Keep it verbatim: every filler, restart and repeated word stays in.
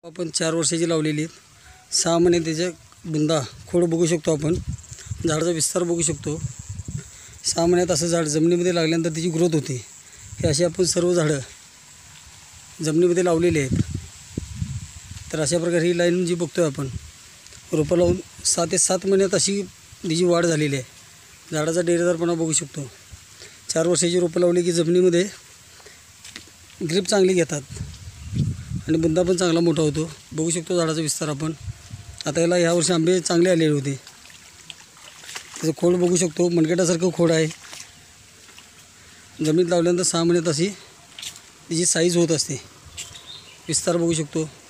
आपण चार वर्षाची लावलेली आहेत. सहा महिने त्याच्या बुंदा खोड बघू शकतो आपण. झाडाचा विस्तार बघू शकतो. सहा महिन्यात असं झाड जमिनीमध्ये लागल्यानंतर त्याची ग्रोथ होते. हे असे आपण सर्व झाडं जमिनीमध्ये लावलेली आहेत. तर अशा प्रकारे ही लाईन जी बघतोय आपण रोपं लावून सहा ते सात महिन्यात अशी त्याची वाढ झालेली आहे. झाडाचा डेरेदारपणा बघू शकतो. चार वर्षाची रोपं लावली की जमिनीमध्ये ग्रीप चांगली घेतात आणि बुंदा पण चांगला मोठा होतो. बघू शकतो झाडाचा विस्तार आपण. आता याला ह्या वर्षी आंबे चांगले आलेले होते. त्याचं खोड बघू शकतो. मनगटासारखं खोड आहे. जमिनीत लावल्यानंतर सहा महिन्यात अशी त्याची साईज होत असते. विस्तार बघू शकतो.